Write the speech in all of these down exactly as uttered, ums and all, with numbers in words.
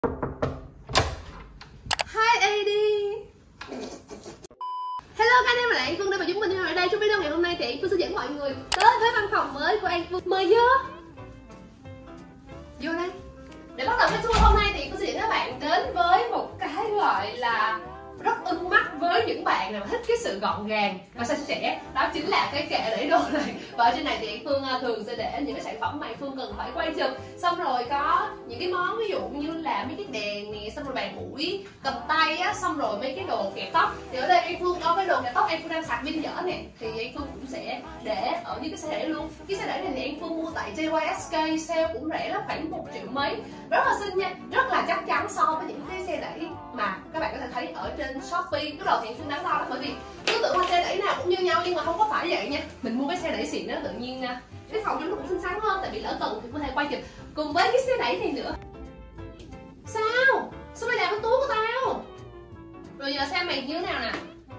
Hi a đê. Hello các anh em, lại Anh Phương đây và chúng mình ở đây. Trong video ngày hôm nay thì Anh Phương sẽ dẫn mọi người tới với văn phòng mới của Anh Phương. Mời vô. Vô đây. Để bắt đầu cái tour hôm nay thì Anh Phương sẽ dẫn các bạn đến với một cái gọi là rất ưng mắt với những bạn nào thích cái sự gọn gàng và sạch sẽ, đó chính là cái kệ để đồ này. Và ở trên này thì Anh Phương thường sẽ để những cái sản phẩm mà Anh Phương cần phải quay chụp, xong rồi có những cái món ví dụ như là mấy cái đèn nè, xong rồi bàn ủi, cầm tay á, xong rồi mấy cái đồ kẹp tóc. Thì ở đây Anh Phương có cái đồ kẹp tóc Anh Phương đang sạc pin dở nè, thì Anh Phương cũng sẽ để ở những cái xe đẩy luôn. Cái xe đẩy này thì Anh Phương mua tại gi i ét ca, sale cũng rẻ lắm, khoảng một triệu mấy, rất là xinh nha, rất là chắc chắn so với những cái xe đẩy mà các bạn có thể thấy ở trên Shopee. Lúc đầu thì Anh Phương đáng lo lắm, bởi vì cứ tưởng là xe đẩy nào cũng như nhau, nhưng mà không có phải vậy nha. Mình mua cái xe đẩy xịn đó, tự nhiên cái phòng nó cũng xinh xắn hơn, tại vì lỡ cần thì có thể quay chụp cùng với cái xe đẩy này nữa. Sao? Sao mày làm cái túi của tao? Rồi giờ xem mày như thế nào nè.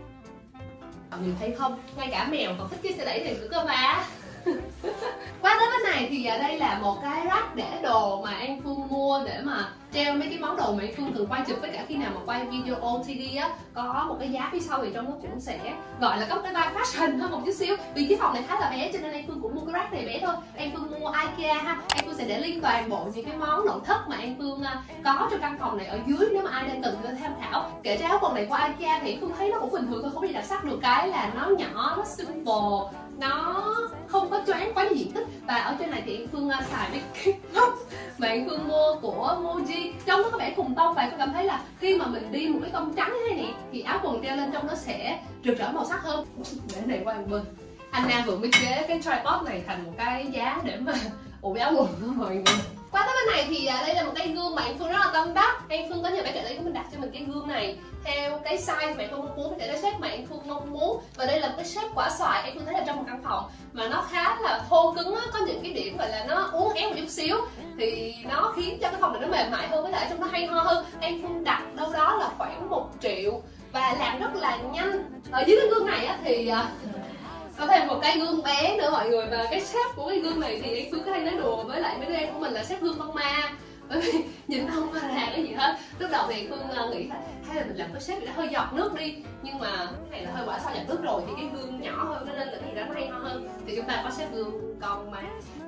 Mọi người thấy không? Ngay cả mèo còn thích cái xe đẩy này nữa cơ mà. Qua tới bên này thì ở đây là một cái rack để đồ mà Anh Phương mua để mà treo mấy cái món đồ mà Anh Phương thường quay chụp, với cả khi nào mà quay video o tê đê á, có một cái giá phía sau thì trong nó cũng sẽ gọi là có một cái vibe fashion hơn một chút xíu. Vì cái phòng này khá là bé cho nên Anh Phương cũng mua cái rack này bé thôi. Anh Phương mua IKEA ha. Anh Phương sẽ để link toàn bộ những cái món nội thất mà Anh Phương có trong căn phòng này ở dưới, nếu mà ai đang cần thì tham khảo. Kể ra áo quần này của IKEA thì Anh Phương thấy nó cũng bình thường thôi, không có gì đặc sắc. Được cái là nó nhỏ, nó simple, nó không có choáng quá nhiều diện tích. Và ở trên này thì Anh Phương uh, xài cái tóc mà Anh Phương mua của Muji, trong nó có vẻ cùng tông. Và tôi cảm thấy là khi mà mình đi một cái tông trắng như thế này thì áo quần treo lên trong nó sẽ rực rỡ màu sắc hơn. Để này qua một bên, Anna vừa mới chế cái tripod này thành một cái giá để mà ủ áo quần đó mọi người. Qua tới bên này thì uh, đây là một cái gương mà Anh Phương rất là tâm đắc. Anh Phương có nhờ bạn trợ lý của mình đặt cho mình cái gương này theo cái size mà Anh Phương mong muốn, cái shape mà Anh Phương mong muốn. Và đây là một cái shape quả xoài. Anh Phương thấy là trong một căn phòng mà nó khá là thô cứng á, có những cái điểm gọi là nó uốn éo một chút xíu thì nó khiến cho cái phòng này nó mềm mại hơn, với lại trong nó hay ho hơn. Anh Phương đặt đâu đó là khoảng một triệu và làm rất là nhanh. Ở dưới cái gương này á thì uh, có thêm một cái gương bé nữa mọi người. Và cái shape của cái gương này thì Anh Phương có hay nói đùa với lại mấy đứa em của mình là shape gương con ma, bởi vì nhìn không có ra cái gì hết. Lúc đầu thì Phương uh, nghĩ là hay là mình làm cái shape nó hơi giọt nước đi, nhưng mà cái này là hơi quả sao giọt nước rồi thì cái gương nhỏ hơn, nên là cái gì đó nó hay ho hơn. Thì chúng ta có shape gương con ma.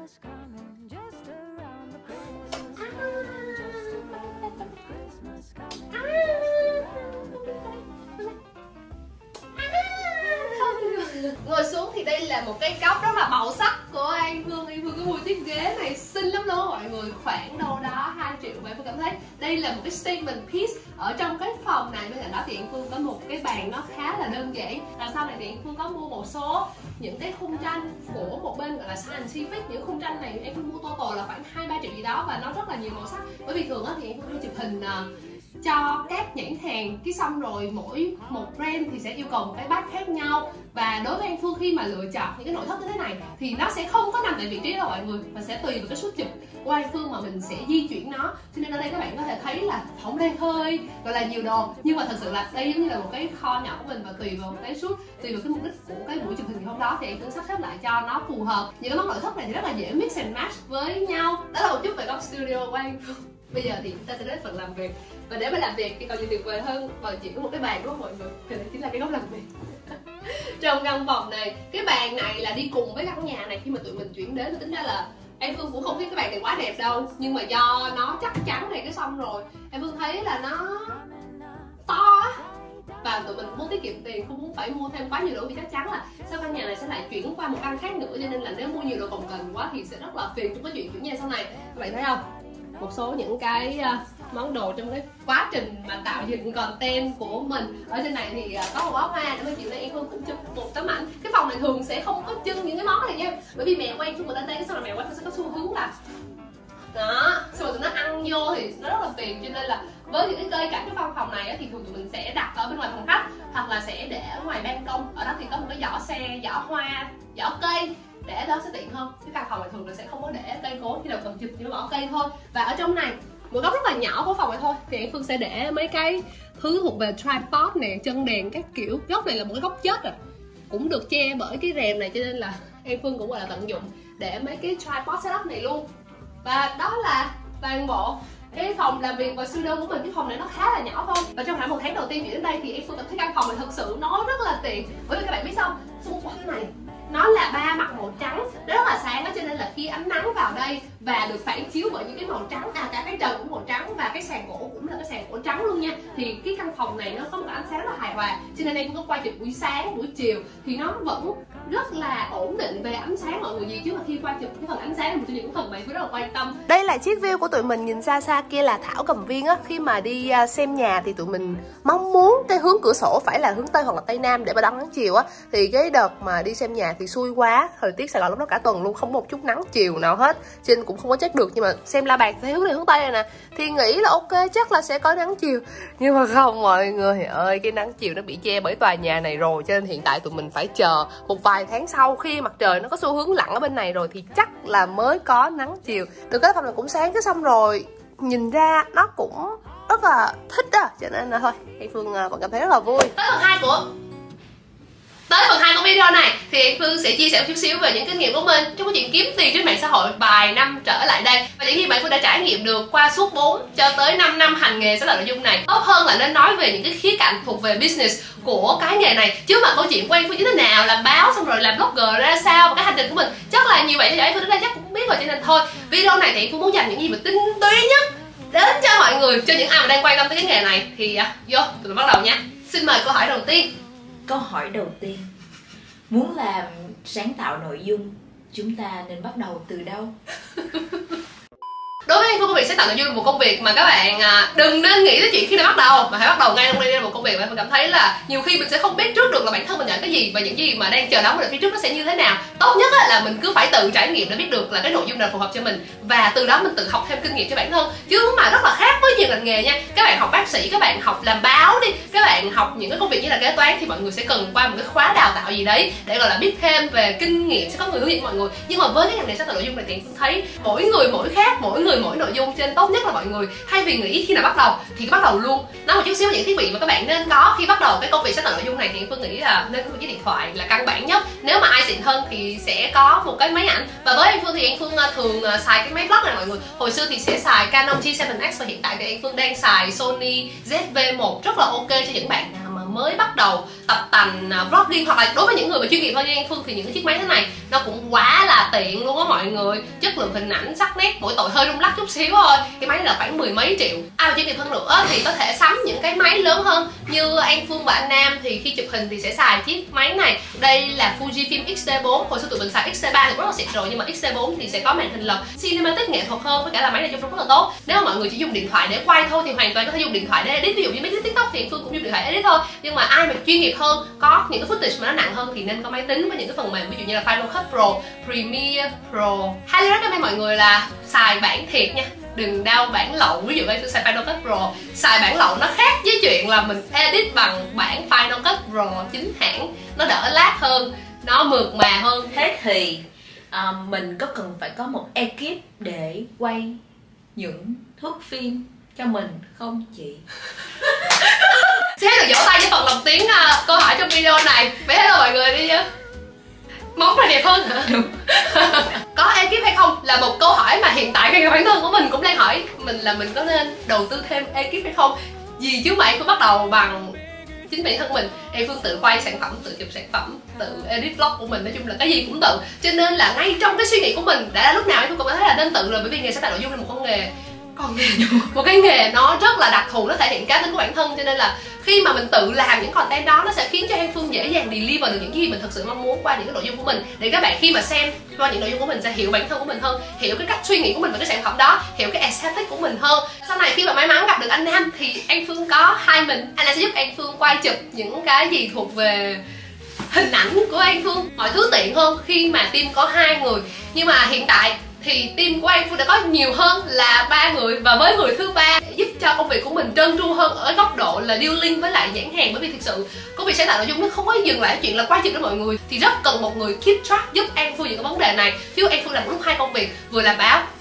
Ngồi xuống thì đây là một cái góc rất là màu sắc của Anh Phương. Anh Phương có mua chiếc ghế này xinh lắm luôn mọi người, khoảng đâu đó hai triệu. Và Anh Phương cảm thấy đây là một cái statement piece ở trong cái phòng này. Bên cạnh đó thì Anh Phương có một cái bàn nó khá là đơn giản. Đằng sau này thì Anh Phương có mua một số những cái khung tranh của một bên gọi là Scientific. Những khung tranh này Anh Phương mua total là khoảng hai ba triệu gì đó, và nó rất là nhiều màu sắc. Bởi vì thường thì Anh Phương hay chụp hình cho các nhãn hàng, cái xong rồi mỗi một brand thì sẽ yêu cầu một cái bát khác nhau. Và đối với Anh Phương khi mà lựa chọn những cái nội thất như thế này thì nó sẽ không có nằm tại vị trí đâu mọi người, mà sẽ tùy vào cái suất chụp của Anh Phương mà mình sẽ di chuyển nó. Cho nên ở đây các bạn có thể thấy là không đang hơi gọi là nhiều đồ, nhưng mà thật sự là đây giống như là một cái kho nhỏ của mình, và tùy vào cái suất, tùy vào cái mục đích của cái buổi chụp hình ngày hôm đó thì Anh Phương sắp xếp lại cho nó phù hợp. Những cái món nội thất này thì rất là dễ mix and match với nhau. Đó là một chút về góc studio của Anh Phương. Bây giờ thì chúng ta sẽ đến phần làm việc, và để mà làm việc thì còn gì tuyệt vời hơn và chỉ có một cái bàn, đúng không mọi người? Thì đây chính là cái góc làm việc. Trong căn phòng này, cái bàn này là đi cùng với căn nhà này. Khi mà tụi mình chuyển đến thì tính ra là Anh Phương cũng không biết cái bàn này quá đẹp đâu, nhưng mà do nó chắc chắn này cái xong rồi Anh Phương thấy là nó to á, và tụi mình muốn tiết kiệm tiền, không muốn phải mua thêm quá nhiều đồ, vì chắc chắn là sau căn nhà này sẽ lại chuyển qua một căn khác nữa, cho nên là nếu mua nhiều đồ cồng kềnh quá thì sẽ rất là phiền trong cái chuyện chuyển nhà sau này. Các bạn thấy không? Một số những cái uh, món đồ trong cái quá trình mà tạo dựng content của mình. Ở trên này thì uh, có một bó hoa, để mà chiều nay Anh Phương cũng chụp một tấm ảnh. Cái phòng này thường sẽ không có trưng những cái món này nha, bởi vì mèo quen chung mà lên đây, cái sau là mèo quen sẽ có xu hướng là đó, xong rồi tụi nó ăn vô thì nó rất là phiền. Cho nên là với những cái cây cảnh cái văn phòng này á, thì thường tụi mình sẽ đặt ở bên ngoài phòng khách, hoặc là sẽ để ở ngoài ban công. Ở đó thì có một cái giỏ xe, giỏ hoa, giỏ cây, để đó sẽ tiện hơn. Cái căn phòng này thường là sẽ không có để cây cối, khi nào cần chụp thì nó bỏ cây thôi. Và ở trong này một góc rất là nhỏ của phòng này thôi thì Anh Phương sẽ để mấy cái thứ thuộc về tripod nè, chân đèn các kiểu. Góc này là một cái góc chết rồi, cũng được che bởi cái rèm này, cho nên là Anh Phương cũng gọi là tận dụng để mấy cái tripod setup này luôn. Và đó là toàn bộ cái phòng làm việc và studio của mình, cái phòng này nó khá là nhỏ thôi. Và trong khoảng một tháng đầu tiên chuyển đến đây thì em Phương cảm thấy căn phòng này thật sự nó rất là tiện. Bởi vì các bạn biết sao, xung quanh này nó là ba mặt màu trắng, nó rất là sáng đó, cho nên là khi ánh nắng vào đây và được phản chiếu bởi những cái màu trắng, à cả cái trần cũng màu trắng và cái sàn gỗ cũng là cái sàn gỗ trắng luôn nha, thì cái căn phòng này nó có một ánh sáng rất là hài hòa. Cho nên em cũng có quay chụp buổi sáng, buổi chiều thì nó vẫn rất là ổn định về ánh sáng mọi người gì, chứ mà khi quay chụp cái phần ánh sáng là một trong những phần mà em rất là quan tâm. Đây là chiếc view của tụi mình, nhìn xa xa kia là Thảo Cầm Viên á. Khi mà đi xem nhà thì tụi mình mong muốn cái hướng cửa sổ phải là hướng Tây hoặc là Tây Nam để mà đón nắng chiều á. Thì cái đợt mà đi xem nhà thì xui quá, thời tiết Sài Gòn lúc đó cả tuần luôn, không có một chút nắng chiều nào hết, cho nên cũng không có check được. Nhưng mà xem la bàn thấy hướng này hướng Tây này nè, thì nghĩ là ok chắc là sẽ có nắng chiều. Nhưng mà không mọi người ơi, cái nắng chiều nó bị che bởi tòa nhà này rồi, cho nên hiện tại tụi mình phải chờ một vài tháng sau khi mặt trời nó có xu hướng lặn ở bên này rồi thì chắc là mới có nắng chiều. Từ cái phòng này cũng sáng, cái xong rồi nhìn ra nó cũng rất là thích đó, cho nên là thôi em Phương vẫn cảm thấy rất là vui. Tới phần hai của Tới phần hai của video này thì em Phương sẽ chia sẻ một chút xíu về những kinh nghiệm của mình trong cái chuyện kiếm tiền trên mạng xã hội vài năm trở lại đây, và những gì mà em Phương đã trải nghiệm được qua suốt bốn cho tới năm năm hành nghề sáng tạo nội dung này. Tốt hơn là nên nói về những cái khía cạnh thuộc về business của cái nghề này, chứ mà câu chuyện của em Phương như thế nào, làm báo xong rồi làm blogger ra sao, và cái hành trình của mình chắc là nhiều bạn theo dõi em Phương đến đây chắc cũng biết rồi, cho nên thôi video này thì em Phương muốn dành những gì mà tinh túy nhất đến cho mọi người, cho những ai mà đang quan tâm tới cái nghề này thì uh, vô tụi mình bắt đầu nha. Xin mời câu hỏi đầu tiên. Câu hỏi đầu tiên, muốn làm sáng tạo nội dung, chúng ta nên bắt đầu từ đâu? Đối với em Phương, công việc sáng tạo nội dung là một công việc mà các bạn à, đừng nên nghĩ tới chuyện khi nào bắt đầu, mà hãy bắt đầu ngay trong đây. Đây là một công việc mà em cảm thấy là nhiều khi mình sẽ không biết trước được là bản thân mình nhận cái gì và những gì mà đang chờ đón mình ở phía trước nó sẽ như thế nào. Tốt nhất là mình cứ phải tự trải nghiệm để biết được là cái nội dung nào phù hợp cho mình, và từ đó mình tự học thêm kinh nghiệm cho bản thân. Chứ mà rất là khác với nhiều ngành nghề nha. Các bạn học bác sĩ, các bạn học làm báo đi, các bạn học những cái công việc như là kế toán thì mọi người sẽ cần qua một cái khóa đào tạo gì đấy để gọi là biết thêm về kinh nghiệm, sẽ có người hướng dẫn mọi người. Nhưng mà với cái ngành nghề sáng tạo nội dung này thì em thấy mỗi người mỗi khác, mỗi người mỗi nội dung, cho nên tốt nhất là mọi người thay vì nghĩ khi nào bắt đầu thì cứ bắt đầu luôn. Nói một chút xíu về những thiết bị mà các bạn nên có khi bắt đầu cái công việc sáng tạo nội dung này thì em Phương nghĩ là nên có một chiếc điện thoại là căn bản nhất. Nếu mà ai xịn hơn thì sẽ có một cái máy ảnh, và với em Phương thì em Phương thường xài cái máy vlog này mọi người. Hồi xưa thì sẽ xài Canon G seven X và hiện tại thì em Phương đang xài Sony Z V một, rất là ok cho những bạn nào mà mới bắt đầu tập tành vlogging, hoặc là đối với những người mà chuyên nghiệp hơn như em Phương thì những cái chiếc máy thế này nó cũng quá là tiện luôn á mọi người. Chất lượng hình ảnh sắc nét, mỗi tội hơi rung lắc chút xíu thôi. Cái máy này là khoảng mười mấy triệu. Ai mà chuyên nghiệp hơn nữa thì có thể sắm những cái máy lớn hơn, như An Phương và anh Nam thì khi chụp hình thì sẽ xài chiếc máy này. Đây là Fujifilm X T bốn. Hồi xưa tụi mình xài X T ba thì rất là xịn rồi, nhưng mà X T bốn thì sẽ có màn hình lật cinematic nghệ thuật hơn, với cả là máy này trông rất là tốt. Nếu mà mọi người chỉ dùng điện thoại để quay thôi thì hoàn toàn có thể dùng điện thoại để edit, ví dụ như mấy cái TikTok thì Phương cũng dùng điện thoại edit thôi. Nhưng mà ai mà chuyên nghiệp hơn, có những cái footage mà nó nặng hơn thì nên có máy tính với những cái phần mềm ví dụ như là Final Cut Pro, Premiere Pro. Highly recommend mọi người là xài bản thiệt nha, đừng đao bản lậu. Ví dụ như xài Final Cut Pro, xài bản lậu nó khác với chuyện là mình edit bằng bản Final Cut Pro chính hãng, nó đỡ lag hơn, nó mượt mà hơn. Thế thì à, mình có cần phải có một ekip để quay những thước phim cho mình không chị? Xin được vỗ tay với phần lồng tiếng uh, câu hỏi trong video này. Bé hello mọi người đi chứ. Móng này đẹp hơn hả? Đúng. Có ekip hay không là một câu hỏi mà hiện tại ngay bản thân của mình cũng đang hỏi mình là mình có nên đầu tư thêm ekip hay không. Vì chứ mà em cứ bắt đầu bằng chính bản thân mình, em Phương tự quay sản phẩm, tự chụp sản phẩm, tự edit vlog của mình, nói chung là cái gì cũng tự. Cho nên là ngay trong cái suy nghĩ của mình đã lúc nào em Phương cũng thấy là nên tự rồi, bởi vì nghề sáng tạo nội dung là một con nghề con nghề một cái nghề nó rất là đặc thù, nó thể hiện cá tính của bản thân, cho nên là khi mà mình tự làm những content đó nó sẽ khiến cho em Phương dễ dàng deliver được những gì mình thật sự mong muốn qua những cái nội dung của mình, để các bạn khi mà xem qua những nội dung của mình sẽ hiểu bản thân của mình hơn, hiểu cái cách suy nghĩ của mình về cái sản phẩm đó, hiểu cái aesthetic của mình hơn. Sau này khi mà may mắn gặp được anh Nam thì An Phương có hai mình, anh Nam sẽ giúp An Phương quay chụp những cái gì thuộc về hình ảnh của An Phương, mọi thứ tiện hơn khi mà team có hai người. Nhưng mà hiện tại thì team của An Phương đã có nhiều hơn là ba người, và với người thứ ba giúp cho công việc của mình trơn tru hơn ở góc độ là dealing với lại nhãn hàng, bởi vì thực sự công việc sáng tạo nội dung nó không có dừng lại ở chuyện là quay chụp với mọi người, thì rất cần một người keep track giúp An Phương những cái vấn đề này. Chứ An Phương làm lúc hai công việc, vừa làm báo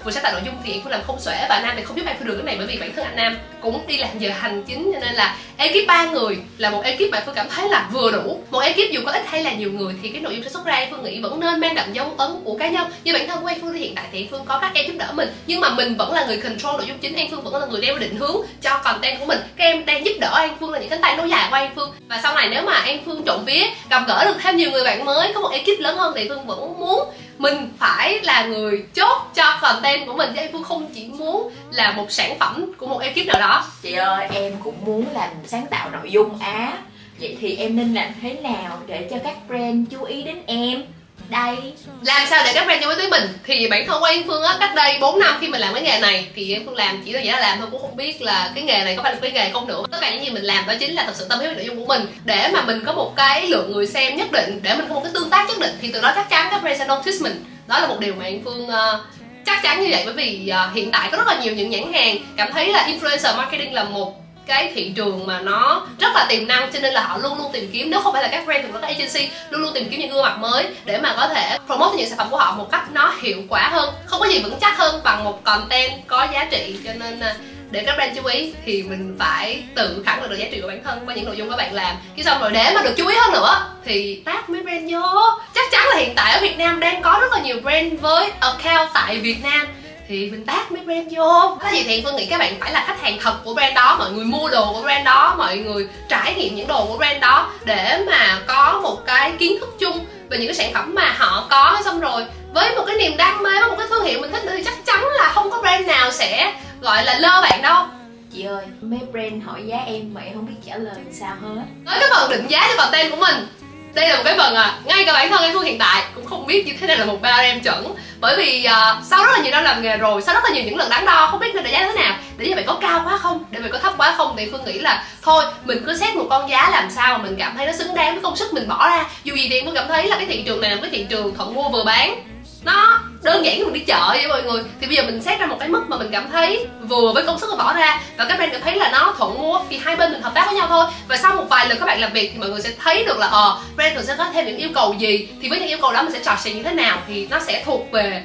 vừa sáng tạo nội dung thì An Phương làm không xuể, và Nam thì không giúp An Phương được cái này, bởi vì bản thân anh Nam cũng đi làm giờ hành chính, cho nên là ekip ba người là một ekip mà An Phương cảm thấy là vừa đủ. Một ekip dù có ít hay là nhiều người thì cái nội dung sẽ xuất ra An Phương nghĩ vẫn nên mang đậm dấu ấn của cá nhân. Như bản thân của An Phương thì hiện tại thì An Phương có các em giúp đỡ mình, nhưng mà mình vẫn là người control nội dung chính. An Phương vẫn là người đeo định hướng cho content của mình. Các em đang giúp đỡ An Phương là những cánh tay nối dài của An Phương. Và sau này nếu mà An Phương trộm vía gặp gỡ được thêm nhiều người bạn mới, có một ekip lớn hơn, thì An Phương vẫn muốn mình phải là người chốt cho content của mình, chứ An Phương không chỉ muốn là một sản phẩm của một ekip nào đó. Chị ơi, em cũng muốn làm sáng tạo nội dung á. Vậy thì em nên làm thế nào để cho các brand chú ý đến em? Đây, làm sao để các brand chú ý tới mình? Thì bản thân của An Phương á, cách đây bốn năm khi mình làm cái nghề này thì An Phương làm chỉ là chỉ là làm thôi, cũng không biết là cái nghề này có phải là cái nghề không nữa. Tất cả những gì mình làm đó chính là thật sự tâm huyết với nội dung của mình, để mà mình có một cái lượng người xem nhất định, để mình có một cái tương tác nhất định, thì từ đó chắc chắn các brand sẽ notice mình. Đó là một điều mà An Phương uh, chắc chắn như vậy, bởi vì uh, hiện tại có rất là nhiều những nhãn hàng cảm thấy là influencer marketing là một cái thị trường mà nó rất là tiềm năng, cho nên là họ luôn luôn tìm kiếm, nếu không phải là các brand thì các agency luôn luôn tìm kiếm những gương mặt mới để mà có thể promote những sản phẩm của họ một cách nó hiệu quả hơn. Không có gì vững chắc hơn bằng một content có giá trị, cho nên để các brand chú ý thì mình phải tự khẳng định được giá trị của bản thân qua những nội dung các bạn làm. Cái xong rồi để mà được chú ý hơn nữa thì tag mấy brand vô. Chắc chắn là hiện tại ở Việt Nam đang có rất là nhiều brand với account tại Việt Nam, thì mình tag mấy brand vô. Cái gì thì Phương nghĩ các bạn phải là khách hàng thật của brand đó, mọi người mua đồ của brand đó, mọi người trải nghiệm những đồ của brand đó để mà có một cái kiến thức chung về những cái sản phẩm mà họ có. Xong rồi với một cái niềm đam mê, với một cái thương hiệu mình thích nữa, thì chắc chắn là không có brand nào sẽ gọi là lơ bạn đâu. chị ơi, mấy brand hỏi giá em mà em không biết trả lời sao hết. Tới cái phần định giá cho content của mình, đây là một cái phần à ngay cả bản thân em Phương hiện tại cũng không biết như thế nào là một ba em chuẩn, bởi vì uh, sau rất là nhiều năm làm nghề rồi, sau rất là nhiều những lần đắn đo không biết nên đánh giá thế nào, để như vậy có cao quá không, để vậy có thấp quá không, thì Phương nghĩ là thôi mình cứ xét một con giá làm sao mà mình cảm thấy nó xứng đáng với công sức mình bỏ ra. Dù gì thì em cũng cảm thấy là cái thị trường này là một cái thị trường thuận mua vừa bán, nó đơn giản như mình đi chợ vậy mọi người. Thì bây giờ mình xét ra một cái mức mà mình cảm thấy vừa với công sức mình bỏ ra và các brand cảm thấy là nó thuận mua, thì hai bên mình hợp tác với nhau thôi. Và sau một vài lần các bạn làm việc thì mọi người sẽ thấy được là ờ brand thường sẽ có thêm những yêu cầu gì, thì với những yêu cầu đó mình sẽ trò chuyện như thế nào, thì nó sẽ thuộc về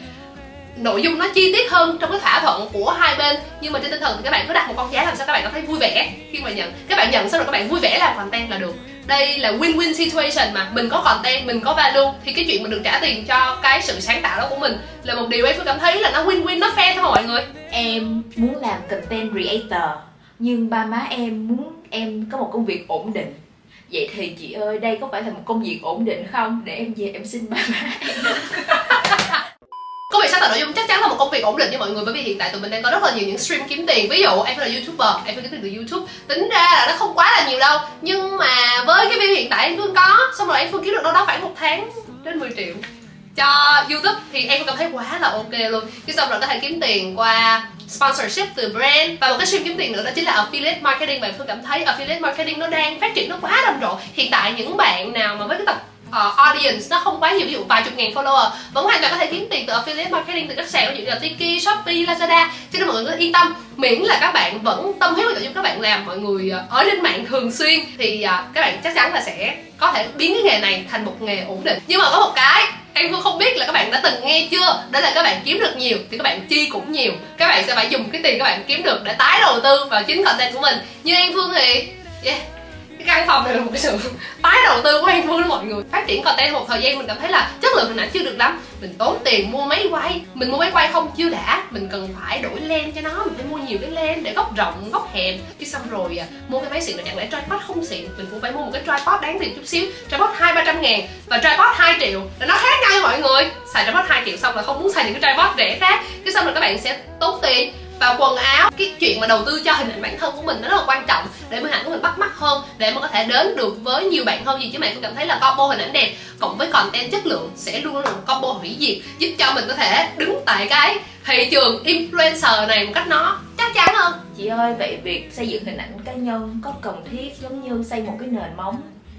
nội dung nó chi tiết hơn trong cái thỏa thuận của hai bên. Nhưng mà trên tinh thần thì các bạn cứ đặt một con giá làm sao các bạn cảm thấy vui vẻ khi mà nhận. Các bạn nhận xong rồi các bạn vui vẻ làm content là được. Đây là win-win situation mà. Mình có content, mình có value, thì cái chuyện mình được trả tiền cho cái sự sáng tạo đó của mình là một điều em cứ cảm thấy là nó win-win, nó fair thôi mọi người. Em muốn làm content creator, nhưng ba má em muốn em có một công việc ổn định. Vậy thì chị ơi, đây có phải là một công việc ổn định không? Để em về em xin ba má em. Công việc sáng tạo nội dung chắc chắn là một công việc ổn định cho mọi người, bởi vì hiện tại tụi mình đang có rất là nhiều những stream kiếm tiền. Ví dụ em phải là YouTuber, em phải kiếm tiền từ YouTube, tính ra là nó không quá là nhiều đâu, nhưng mà với cái view hiện tại em Phương có, xong rồi em Phương kiếm được đâu đó khoảng một tháng đến mười triệu cho YouTube, thì em cảm thấy quá là ok luôn. Cái xong rồi có thể kiếm tiền qua sponsorship từ brand, và một cái stream kiếm tiền nữa đó chính là affiliate marketing. Và em Phương cảm thấy affiliate marketing nó đang phát triển, nó quá rầm rộ. Hiện tại những bạn nào mà với cái tập Uh, audience nó không quá nhiều, ví dụ vài chục ngàn follower, vẫn hoàn toàn có thể kiếm tiền từ affiliate marketing từ các sàn ví dụ là Tiki, Shopee, Lazada. Cho nên mọi người cứ yên tâm, miễn là các bạn vẫn tâm huyết với nội dung các bạn làm, mọi người ở trên mạng thường xuyên, thì uh, các bạn chắc chắn là sẽ có thể biến cái nghề này thành một nghề ổn định. Nhưng mà có một cái em cũng không biết là các bạn đã từng nghe chưa, đó là các bạn kiếm được nhiều thì các bạn chi cũng nhiều. Các bạn sẽ phải dùng cái tiền các bạn kiếm được để tái đầu tư vào chính content của mình. Như An Phương thì yeah, cái căn phòng này là một cái sự tái đầu tư của An Phương đó mọi người. Phát triển content một thời gian mình cảm thấy là chất lượng hình ảnh chưa được lắm, mình tốn tiền mua máy quay, mình mua máy quay không chưa đã, mình cần phải đổi lens cho nó, mình phải mua nhiều cái lens để góc rộng góc hẹp. Cái xong rồi à, mua cái máy xịn, mà chẳng lẽ tripod không xịn, mình cũng phải mua một cái tripod đáng tiền chút xíu, tripod hai ba trăm ngàn và tripod hai triệu là nó khác nhau nha mọi người. Xài tripod hai triệu xong là không muốn xài những cái tripod rẻ khác, cái xong rồi các bạn sẽ tốn tiền vào quần áo. Cái chuyện mà đầu tư cho hình ảnh bản thân của mình nó rất là quan trọng để hình ảnh của mình bắt mắt hơn, để mà có thể đến được với nhiều bạn hơn. Gì chứ mày cũng cảm thấy là combo hình ảnh đẹp cộng với content chất lượng sẽ luôn luôn là một combo hủy diệt, giúp cho mình có thể đứng tại cái thị trường influencer này một cách nó chắc chắn hơn. Chị ơi, vậy việc xây dựng hình ảnh cá nhân có cần thiết giống như xây một cái nền móng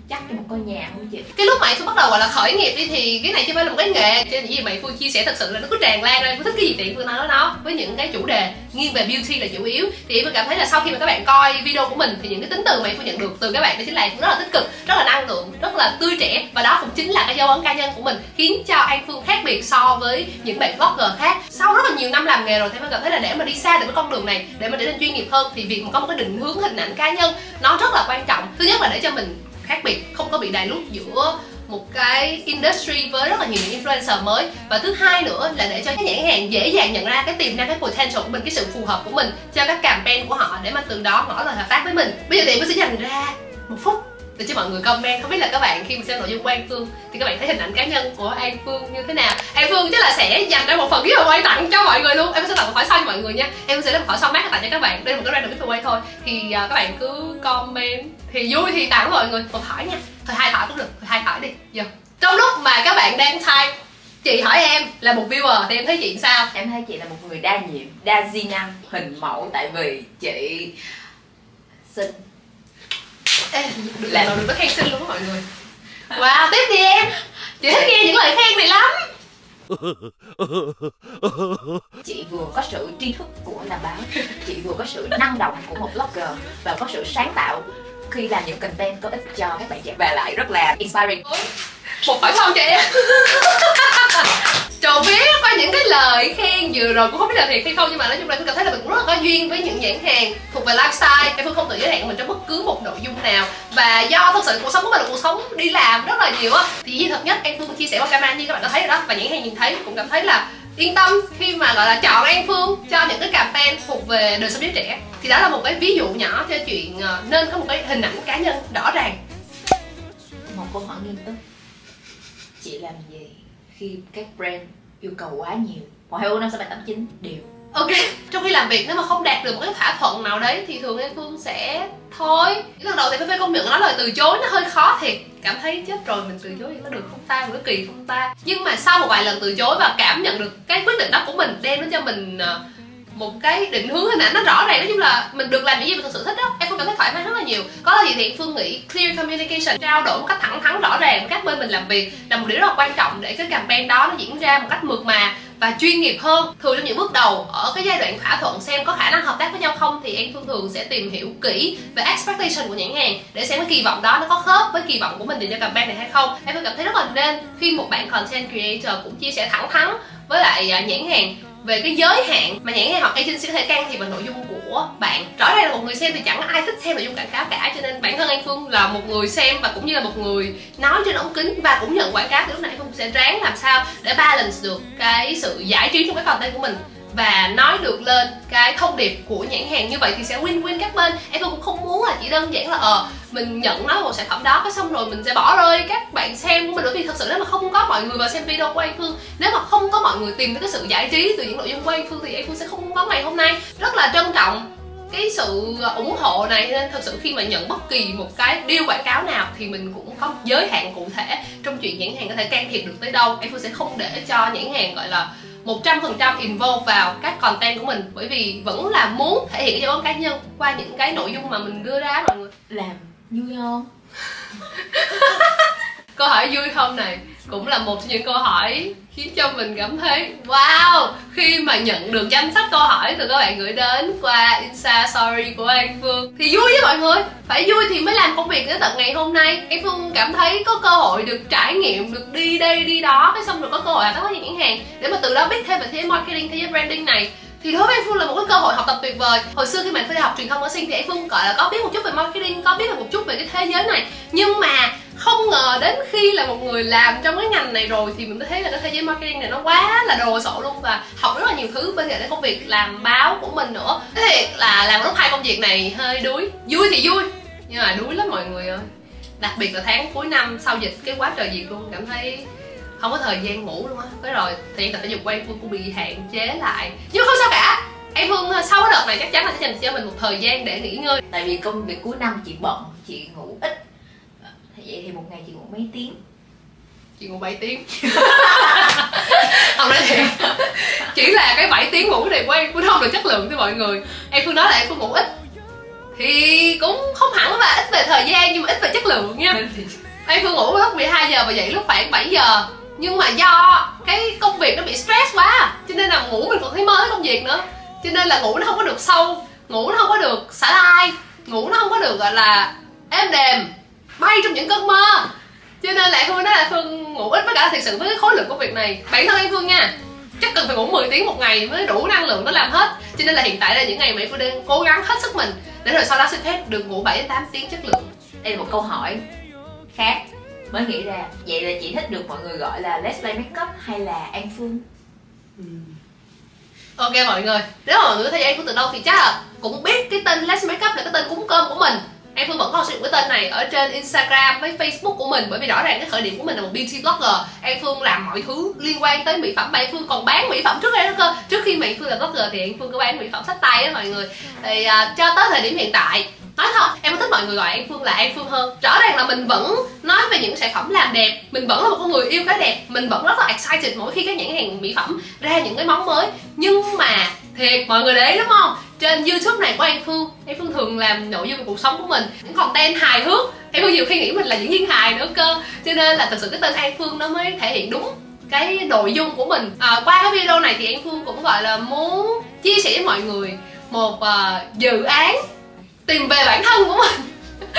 chắc cho một ngôi nhà không chị? Cái lúc mà Phương bắt đầu gọi là khởi nghiệp đi thì cái này chưa phải là một cái nghề, cho nên những gì mà Phương chia sẻ thật sự là nó cứ tràn lan ra. Phương thích cái gì thì Phương nói nó, với những cái chủ đề nghiêng về beauty là chủ yếu. Thì Phương cảm thấy là sau khi mà các bạn coi video của mình thì những cái tính từ mà Phương nhận được từ các bạn đó chính là Phương rất là tích cực, rất là năng lượng, rất là tươi trẻ, và đó cũng chính là cái dấu ấn cá nhân của mình khiến cho An Phương khác biệt so với những bạn blogger khác. Sau rất là nhiều năm làm nghề rồi thì Phương cảm thấy là để mà đi xa được với con đường này, để mà trở nên chuyên nghiệp hơn thì việc mà có một cái định hướng hình ảnh cá nhân nó rất là quan trọng. Thứ nhất là để cho mình khác biệt, không có bị đài lút giữa một cái industry với rất là nhiều những influencer mới, và thứ hai nữa là để cho các nhãn hàng dễ dàng nhận ra cái tiềm năng, cái potential của mình, cái sự phù hợp của mình cho các campaign của họ để mà từ đó ngỏ lời hợp tác với mình. Bây giờ thì mình sẽ dành ra một phút để cho mọi người comment, không biết là các bạn khi mà xem nội dung của An Phương thì các bạn thấy hình ảnh cá nhân của An Phương như thế nào. An Phương chắc là sẽ dành ra một phần rất là quay tặng cho mọi người luôn. Em sẽ tặng một khỏi son cho mọi người nha. Em sẽ làm một khỏi son mát tặng cho các bạn. Đây là một cái random giveaway thôi. Thì uh, các bạn cứ comment thì vui thì tặng mọi người một thỏi nha. Thôi hai thỏi cũng được, thôi hai thỏi đi. Giờ trong lúc mà các bạn đang type chị hỏi em là một viewer thì em thấy chị sao? Em thấy chị là một người đa nhiệm, đa di năng, hình mẫu, tại vì chị xinh. Ê, đừng làm đừng có khen xinh luôn mọi người. Wow, tiếp đi em. Chị thích nghe những lời khen này lắm. Chị vừa có sự tri thức của làm báo, chị vừa có sự năng động của một blogger và có sự sáng tạo khi làm những content có ích cho các bạn trẻ, và lại rất là inspiring. Một hỏi son cho em. Trộm vía qua những cái lời khen vừa rồi cũng không biết là thiệt hay không, nhưng mà nói chung là tôi cảm thấy là mình cũng rất là có duyên với những nhãn hàng thuộc về lifestyle. Em Phương không tự giới hạn mình trong bất cứ một nội dung nào, và do thật sự cuộc sống của mình là cuộc sống đi làm rất là nhiều á, thì gì thật nhất An Phương chia sẻ qua camera như các bạn đã thấy rồi đó, và nhãn hàng nhìn thấy cũng cảm thấy là yên tâm khi mà gọi là chọn An Phương cho những cái campaign thuộc về đời sống giới trẻ. Thì đó là một cái ví dụ nhỏ cho chuyện nên có một cái hình ảnh cá nhân rõ ràng. Một câu hỏi nghiêm túc, chị làm gì khi các brand yêu cầu quá nhiều? Một hai bốn năm sáu bảy tám chín đều. Ok, trong khi làm việc nếu mà không đạt được một cái thỏa thuận nào đấy thì thường An Phương sẽ thôi. Lần đầu thì phải phải công nhận nói lời từ chối nó hơi khó thiệt, cảm thấy chết rồi mình từ chối thì có được không ta, một cái kỳ không ta. Nhưng mà sau một vài lần từ chối và cảm nhận được cái quyết định đó của mình đem đến cho mình một cái định hướng hình ảnh nó rõ ràng, nói chung là mình được làm những gì mình thực sự thích đó, em Phương cảm thấy thoải mái rất là nhiều. Có là gì thì em Phương nghĩ clear communication, trao đổi một cách thẳng thắn rõ ràng với các bên mình làm việc là một điều rất là quan trọng để cái campaign đó nó diễn ra một cách mượt mà và chuyên nghiệp hơn. Thường trong những bước đầu ở cái giai đoạn thỏa thuận xem có khả năng hợp tác với nhau không thì em Phương thường sẽ tìm hiểu kỹ về expectation của nhãn hàng để xem cái kỳ vọng đó nó có khớp với kỳ vọng của mình dành cho campaign này hay không. Em Phương cảm thấy rất là nên khi một bạn content creator cũng chia sẻ thẳng thắn với lại nhãn hàng về cái giới hạn mà nhãn hàng hoặc agency có thể can thiệp vào nội dung của bạn. Rõ ràng là một người xem thì chẳng ai thích xem nội dung quảng cáo cả, cho nên bản thân An Phương là một người xem và cũng như là một người nói trên ống kính và cũng nhận quảng cáo, thì lúc này An Phương sẽ ráng làm sao để balance được cái sự giải trí trong cái content của mình và nói được lên cái thông điệp của nhãn hàng, như vậy thì sẽ win-win các bên. Em cũng không muốn là chỉ đơn giản là ờ mình nhận nói một sản phẩm đó cái xong rồi mình sẽ bỏ rơi các bạn xem của mình, bởi vì thật sự nếu mà không có mọi người vào xem video của An Phương, nếu mà không có mọi người tìm thấy cái sự giải trí từ những nội dung của An Phương thì An Phương sẽ không có ngày hôm nay. Rất là trân trọng cái sự ủng hộ này, nên thật sự khi mà nhận bất kỳ một cái deal quảng cáo nào thì mình cũng có một giới hạn cụ thể trong chuyện nhãn hàng có thể can thiệp được tới đâu. An Phương sẽ không để cho nhãn hàng gọi là một trăm phần trăm involve vào các content của mình, bởi vì vẫn là muốn thể hiện cái dấu ấn cá nhân qua những cái nội dung mà mình đưa ra mọi người. Làm vui không? Câu hỏi vui không này cũng là một trong những câu hỏi khiến cho mình cảm thấy wow khi mà nhận được danh sách câu hỏi từ các bạn gửi đến qua Insta Story của An Phương. Thì vui với mọi người, phải vui thì mới làm công việc đến tận ngày hôm nay. An Phương cảm thấy có cơ hội được trải nghiệm, được đi đây đi đó, cái xong rồi có cơ hội hợp tác với những nhãn hàng để mà từ đó biết thêm về thế giới marketing, thế giới branding này. Thì đối với An Phương là một cái cơ hội học tập tuyệt vời. Hồi xưa khi mà An Phương đi học truyền thông ở Sinh thì An Phương gọi là có biết một chút về marketing, có biết được một chút về cái thế giới này, nhưng mà không ngờ đến khi là một người làm trong cái ngành này rồi thì mình mới thấy là cái thế giới marketing này nó quá là đồ sộ luôn, và học rất là nhiều thứ bên cạnh cái công việc làm báo của mình nữa. Thế thì là làm lúc hai công việc này hơi đuối. Vui thì vui nhưng mà đuối lắm mọi người ơi, đặc biệt là tháng cuối năm sau dịch cái quá trời việc luôn, cảm thấy không có thời gian ngủ luôn á. Cái rồi thời gian tập thể dục của An Phương cũng bị hạn chế lại, nhưng không sao cả. An Phương sau cái đợt này chắc chắn là sẽ dành cho mình một thời gian để nghỉ ngơi, tại vì công việc cuối năm chị bận, chị ngủ ít. Vậy thì một ngày chị ngủ mấy tiếng? Chị ngủ bảy tiếng. Không nói thiệt, chỉ là cái bảy tiếng ngủ này của em cũng không được chất lượng với mọi người. Em Phương nói là em Phương ngủ ít thì cũng không hẳn là ít về thời gian nhưng mà ít về chất lượng nha. Anh Phương ngủ lúc mười hai giờ và dậy lúc khoảng bảy giờ. Nhưng mà do cái công việc nó bị stress quá, cho nên là ngủ mình còn thấy mơ tới công việc nữa. Cho nên là ngủ nó không có được sâu, ngủ nó không có được xả lai, ngủ nó không có được gọi là êm đềm, bay trong những cơn mơ. Cho nên là anh Phương nói là Phương ngủ ít, với cả thực sự với cái khối lượng công việc này, bản thân anh Phương nha, chắc cần phải ngủ mười tiếng một ngày mới đủ năng lượng nó làm hết. Cho nên là hiện tại là những ngày mà anh Phương đang cố gắng hết sức mình để rồi sau đó xin phép được ngủ bảy đến tám tiếng chất lượng. Đây là một câu hỏi khác mới nghĩ ra. Vậy là chị thích được mọi người gọi là Let's Play Makeup hay là An Phương? Ừ. Ok mọi người, nếu mà mọi người thấy An Phương từ đâu thì chắc là cũng biết cái tên Let's Makeup là cái tên cúng cơm của mình. An Phương vẫn còn sử dụng cái tên này ở trên Instagram với Facebook của mình, bởi vì rõ ràng cái khởi điểm của mình là một beauty blogger. An Phương làm mọi thứ liên quan tới mỹ phẩm, mà An Phương còn bán mỹ phẩm trước đây đó cơ. Trước khi mà An Phương là blogger thì An Phương có bán mỹ phẩm xách tay đó mọi người. Thì uh, cho tới thời điểm hiện tại, nói thật em có thích mọi người gọi An Phương là An Phương hơn. Rõ ràng là mình vẫn nói về những sản phẩm làm đẹp, mình vẫn là một con người yêu cái đẹp, mình vẫn rất là excited mỗi khi các nhãn hàng mỹ phẩm ra những cái món mới. Nhưng mà thiệt mọi người để ý đúng không, trên YouTube này của An Phương, An Phương thường làm nội dung về cuộc sống của mình, những content hài hước. An Phương nhiều khi nghĩ mình là diễn viên hài nữa cơ, cho nên là thật sự cái tên An Phương nó mới thể hiện đúng cái nội dung của mình. À, qua cái video này thì An Phương cũng gọi là muốn chia sẻ với mọi người một uh, dự án tìm về bản thân của mình.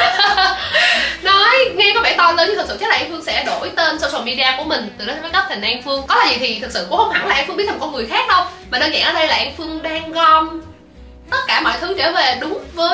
Nói nghe có vẻ to lớn nhưng thật sự chắc là An Phương sẽ đổi tên social media của mình từ đó make up thành An Phương. Có là gì thì thực sự cũng không hẳn là An Phương biết thành con người khác đâu, mà đơn giản ở đây là An Phương đang gom tất cả mọi thứ trở về đúng với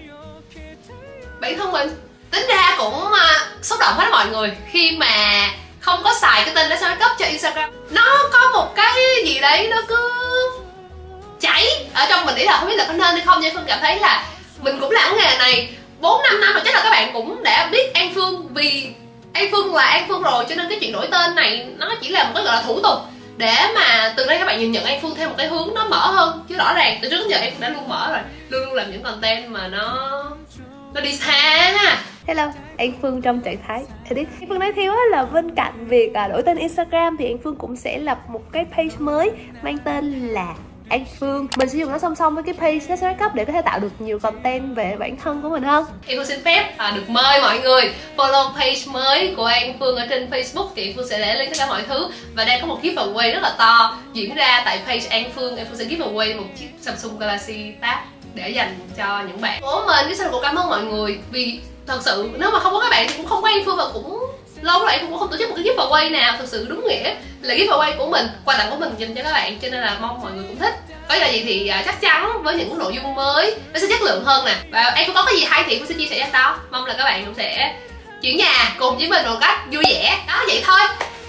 bản thân mình. Tính ra cũng uh, xúc động hết mọi người khi mà không có xài cái tên Let's Make Up cho Instagram. Nó có một cái gì đấy nó cứ chảy ở trong mình, nghĩ là không biết là có nên hay không, nhưng Phương cảm thấy là mình cũng làm nghề này bốn năm năm rồi, chắc là các bạn cũng đã biết An Phương, vì An Phương là An Phương rồi, cho nên cái chuyện đổi tên này nó chỉ là một cái gọi là thủ tục để mà từ đây các bạn nhìn nhận An Phương theo một cái hướng nó mở hơn. Chứ rõ ràng từ trước đến giờ An Phương đã luôn mở rồi, luôn luôn làm những content mà nó nó đi xa. Hello, An Phương trong trạng thái edit. An Phương nói thiếu là bên cạnh việc đổi tên Instagram thì An Phương cũng sẽ lập một cái page mới mang tên là An Phương. Mình sử dụng nó song song với cái page Let's Make Up để có thể tạo được nhiều content về bản thân của mình hơn. An Phương xin phép à, được mời mọi người follow page mới của An Phương ở trên Facebook, thì An Phương sẽ để lên tất cả mọi thứ. Và đang có một giveaway rất là to diễn ra tại page An Phương. An Phương sẽ giveaway một chiếc Samsung Galaxy Tab để dành cho những bạn của mình. Cái xin cũng cảm ơn mọi người, vì thật sự nếu mà không có các bạn thì cũng không có An Phương, và cũng lâu rồi An Phương cũng không tổ chức một cái giveaway nào thật sự đúng nghĩa là giveaway của mình, quà tặng của mình dành cho các bạn, cho nên là mong mọi người cũng thích. Có là gì thì uh, chắc chắn với những nội dung mới nó sẽ chất lượng hơn nè, và An Phương có cái gì hay thì Phương sẽ chia sẻ cho đó. Mong là các bạn cũng sẽ chuyển nhà cùng với mình một cách vui vẻ. Đó, vậy thôi.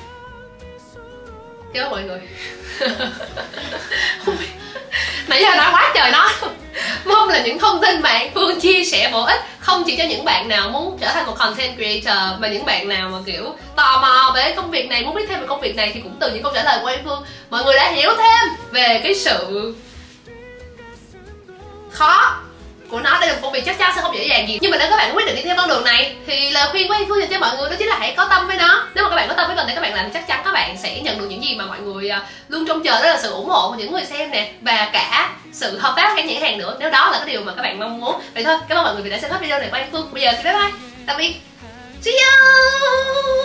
Cảm ơn mọi người. Nãy giờ nói quá trời nói. Mong là những thông tin mà An Phương chia sẻ bổ ích không chỉ cho những bạn nào muốn trở thành một content creator, mà những bạn nào mà kiểu tò mò về công việc này, muốn biết thêm về công việc này, thì cũng từ những câu trả lời của An Phương mọi người đã hiểu thêm về cái sự khó của nó. Đây là một công việc chắc chắn sẽ không dễ dàng gì, nhưng mà nếu các bạn quyết định đi theo con đường này thì lời khuyên của An Phương dành cho mọi người đó chính là hãy có tâm với nó. Nếu mà các bạn có tâm với content các bạn làm thì chắc chắn các bạn sẽ nhận được những gì mà mọi người luôn trông chờ, đó là sự ủng hộ của những người xem nè, và cả sự hợp tác với các nhãn hàng nữa, nếu đó là cái điều mà các bạn mong muốn. Vậy thôi, cảm ơn mọi người vì đã xem hết video này của An Phương. Bây giờ thì bye bye, tạm biệt, see you.